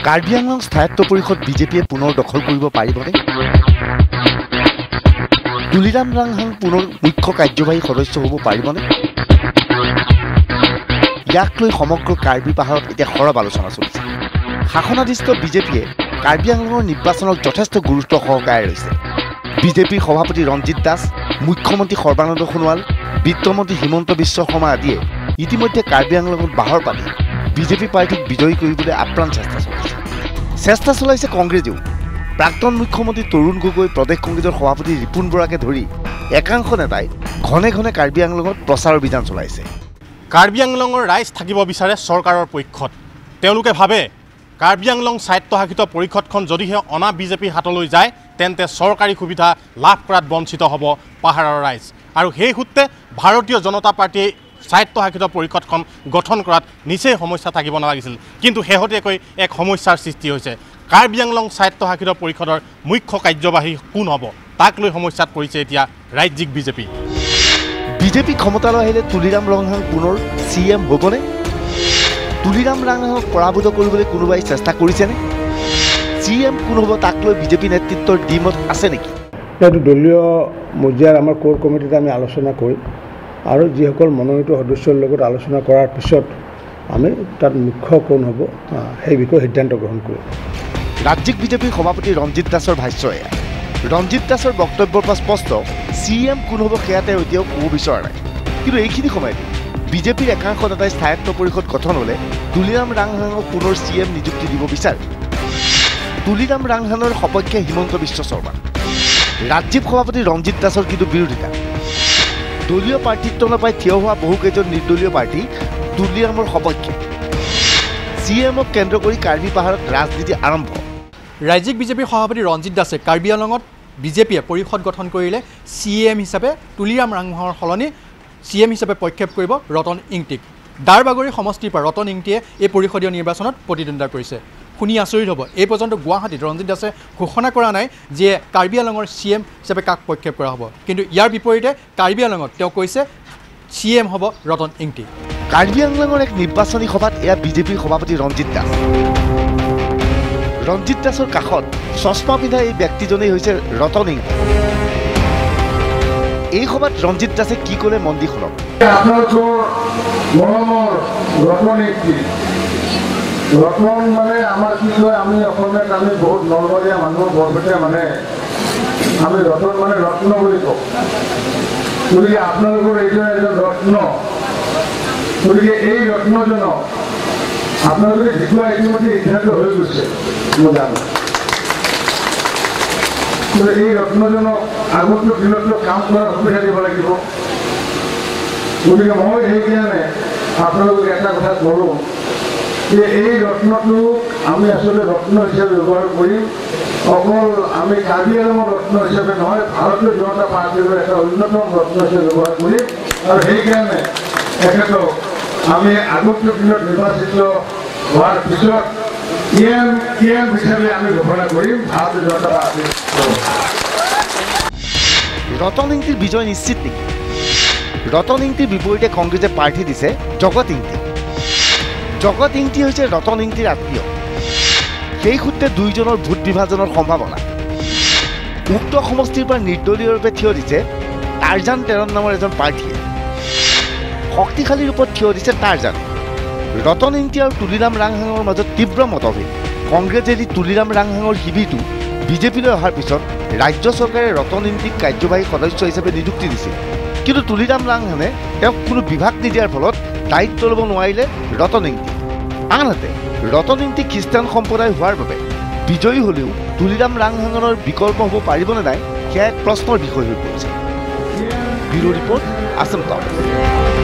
কাৰ্বি আংলং স্থায়ত্ব পৰিষদ বিজেপিয়ে পুনৰ দখল কৰিব পাৰিবনে? তুলিৰাম ৰাংহাং পুনৰ মুখ্য কাৰ্যবাহী সদস্য হ'ব পাৰিবনে? ইয়াক লৈ সমগ্ৰ কাৰ্বি পাহাৰত এতিয়া সৰব আলোচনা চলিছে। শাসনাধিষ্ঠ বিজেপিয়ে কাৰ্বি আংলঙৰ নিৰ্বাচনক যথেষ্ট গুৰুত্ব সহকাৰে লৈছে। বিজেপিৰ সভাপতি ৰঞ্জিত দাস, মুখ্যমন্ত্ৰী সৰ্বানন্দ সোণোৱাল, বিত্তমন্ত্ৰী হিমন্ত বিশ্ব শৰ্মা আদিয়ে ইতিমধ্যে কাৰ্বি আংলঙত বাহৰ পাতি বিজেপি পাৰ্টিক বিজয়ী কৰিবলৈ আপ্ৰাণ চেষ্টা চলাইছে কংগ্ৰেছেও। প্ৰাক্তন মুখ্যমন্ত্ৰী তৰুণ গগৈ, প্ৰদেশ কংগ্ৰেছৰ সভাপতি ৰিপুণ বৰাকে ধৰি একাংশ নেতাই ঘনে ঘনে কাৰ্বি আংলঙত প্ৰচাৰ অভিযান চলাইছে। কাৰ্বি আংলঙৰ ৰাইজ থাকিব বিচাৰে চৰকাৰৰ পক্ষত। তেওঁলোকে ভাবে কাৰ্বি আংলং স্বায়ত্তশাসিত পৰিষদখন যদিহে অনা বিজেপিৰ হাতলৈ যায় তেন্তে চৰকাৰী সুবিধা লাভ কৰাত বঞ্চিত হ'ব পাহাৰৰ ৰাইজ। আৰু সেই সূত্ৰে ভাৰতীয় জনতা পাৰ্টীয়ে স্বায়ত্তশাসিত পৰিষদখন গঠন কৰাত নিচেই সমস্যা থাকিব নালাগিছিল, কিন্তু শেহতীয়াকৈ এক সমস্যাৰ সৃষ্টি হৈছে। কাৰ্বি আংলং স্বায়ত্তশাসিত পৰিষদৰ মুখ্য কাৰ্যবাহী কোন হ'ব তাক লৈ সমস্যাত পৰিছে এতিয়া ৰাজ্যিক বিজেপি। বিজেপি ক্ষমতালৈ আহিলে তুলিৰাম ৰাংহাং পুনৰ CM হ'বনে? তুলিৰাম ৰাংহাঙক পৰাভূত কৰিবলৈ কোনোবাই চেষ্টা কৰিছেনে? CM কোন হ'ব তাক লৈ বিজেপি নেতৃত্বৰ দ্বিমত আছে নেকি? এইটো দলীয় পৰ্যায়ৰ আমাৰ কোৰ কমিটিত আমি আলোচনা কৰিম আৰু যিসকল মনোনীত সদস্যৰ লগত আলোচনা কৰাৰ পিছত আমি তাত মুখ্য কোন হ'ব সেই বিষয়ে সিদ্ধান্ত গ্ৰহণ কৰিম। ৰাজ্যিক বিজেপিৰ সভাপতি ৰঞ্জিত দাসৰ ভাষ্য এয়া। ৰঞ্জিত দাসৰ বক্তব্যৰ পৰা স্পষ্ট CM কোন হ'ব সেয়া তেওঁ এতিয়াও ক'ব বিচৰা নাই। কিন্তু এইখিনি সময়তে বিজেপিৰ একাংশ নেতাই স্থায়ত্ব পৰিষদ গঠন হ'লে তুলিৰাম ৰাংহাঙক পুনৰ CM নিযুক্তি দিব বিচাৰে। তুলিৰাম ৰাংহাঙৰ সপক্ষে হিমন্ত বিশ্ব শৰ্মা, ৰাজ্যিক সভাপতি ৰঞ্জিত দাসৰ কিন্তু বিৰোধিতা। দলীয় প্ৰাৰ্থিত্ব নাপাই থিয় হোৱা বহুকেইজন নিৰ্দলীয় প্ৰাৰ্থী তুলিৰামৰ সপক্ষে। CMক কেন্দ্ৰ কৰি কাৰ্বি পাহাৰত ৰাজনীতি আৰম্ভ। ৰাজ্যিক বিজেপিৰ সভাপতি ৰঞ্জিত দাসে কাৰ্বি আংলঙত বিজেপিয়ে পৰিষদ গঠন কৰিলে CM হিচাপে তুলিৰাম ৰাংহাঙৰ সলনি CM হিচাপে প্ৰক্ষেপ কৰিব ৰতন ইংটিক। দাৰবাগৰী সমষ্টিৰ পৰা ৰতন ইংটিয়ে এই পৰিষদীয় নিৰ্বাচনত প্ৰতিদ্বন্দ্বিতা কৰিছে। শুনি আচৰিত হ'ব, এই পৰ্যন্ত গুৱাহাটীত ৰঞ্জিত দাসে ঘোষণা কৰা নাই যে কাৰ্বি আংলঙৰ CM হিচাপে কাক প্ৰক্ষেপ কৰা হ'ব, কিন্তু ইয়াৰ বিপৰীতে কাৰ্বি আংলঙত তেওঁ কৈছে CM হ'ব ৰতন ইংটিক। কাৰ্বি আংলঙৰ এক নিৰ্বাচনী সভাত এয়া বিজেপিৰ সভাপতি ৰঞ্জিত দাস। ৰঞ্জিত দাসৰ কাষত চশমা পিন্ধা এই ব্যক্তিজনেই হৈছে ৰতন ইংটিক। এই সভাত ৰঞ্জিত দাসে কি ক'লে মন দি শুনক। ৰত্ন মানে আমাৰ কি কয়, আমি অসমীয়াত আমি বহুত নলবৰীয়া মানুহ, বৰপেটীয়া মানে আমি ৰতন মানে ৰত্ন বুলি কওঁ। গতিকে আপোনালোকৰ এইজন এজন ৰত্ন, গতিকে এই ৰত্নজনক আপোনালোকে দেখুওৱা ইতিমধ্যে সিদ্ধান্ত হৈ গৈছে মই জানো। এই ৰত্নজনক আগন্তুক দিনতো কাম কৰাৰ সুবিধা দিব লাগিব। গতিকে মই সেইকাৰণে আপোনালোকক এটা কথা ক'লোঁ যে এই ৰত্নটো আমি আচলতে ৰত্ন হিচাপে ব্যৱহাৰ কৰিম। অকল আমি কাৰ্বি আংলঙৰ ৰত্ন হিচাপে নহয়, ভাৰতীয় জনতা পাৰ্টীৰ এটা অন্যতম ৰত্ন হিচাপে ব্যৱহাৰ কৰিম। আৰু সেইকাৰণে তেখেতক আমি আগন্তুক দিনত নিৰ্বাচিত হোৱাৰ পিছত CM হিচাপে আমি ঘোষণা কৰিম ভাৰতীয় জনতা পাৰ্টীৰ। ৰতন ইংটিৰ বিজয় নিশ্চিত নেকি? ৰতন ইংটিৰ বিপৰীতে কংগ্ৰেছে প্ৰাৰ্থী দিছে জগত ইংটি। জগত ইংটি হৈছে ৰতন ইংটিৰ আত্মীয়। সেই সূত্ৰে দুয়োজনৰ ভোট বিভাজনৰ সম্ভাৱনা। উক্ত সমষ্টিৰ পৰা নিৰ্দলীয়ৰূপে থিয় দিছে টাৰ্জান টেৰন নামৰ এজন প্ৰাৰ্থীয়ে। শক্তিশালী ৰূপত থিয় দিছে টাৰ্জান। ৰতন ইংটি আৰু তুলিৰাম ৰাংহাঙৰ মাজত তীব্ৰ মতভেদ। কংগ্ৰেছে এৰি তুলিৰাম ৰাংহাঙৰ শিবিৰটো বিজেপিলৈ অহাৰ পিছত ৰাজ্য চৰকাৰে ৰতন ইংটিক কাৰ্যবাহী সদস্য হিচাপে নিযুক্তি দিছিল, কিন্তু তুলিৰাম ৰাংহাঙে তেওঁক কোনো বিভাগ নিদিয়াৰ ফলত দায়িত্ব ল'ব নোৱাৰিলে ৰতন ইংটি। আনহাতে ৰতন ইংটি খ্ৰীষ্টান সম্প্ৰদায় হোৱাৰ বাবে বিজয়ী হ'লেও তুলিৰাম ৰাংহাঙৰ বিকল্প হ'ব পাৰিবনে নাই সেয়া এক প্ৰশ্নৰ বিষয় হৈ পৰিছে। Bureau report, Assam times.